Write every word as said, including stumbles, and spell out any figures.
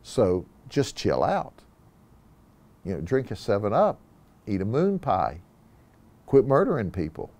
So just chill out. You know, drink a seven up, eat a moon pie, quit murdering people.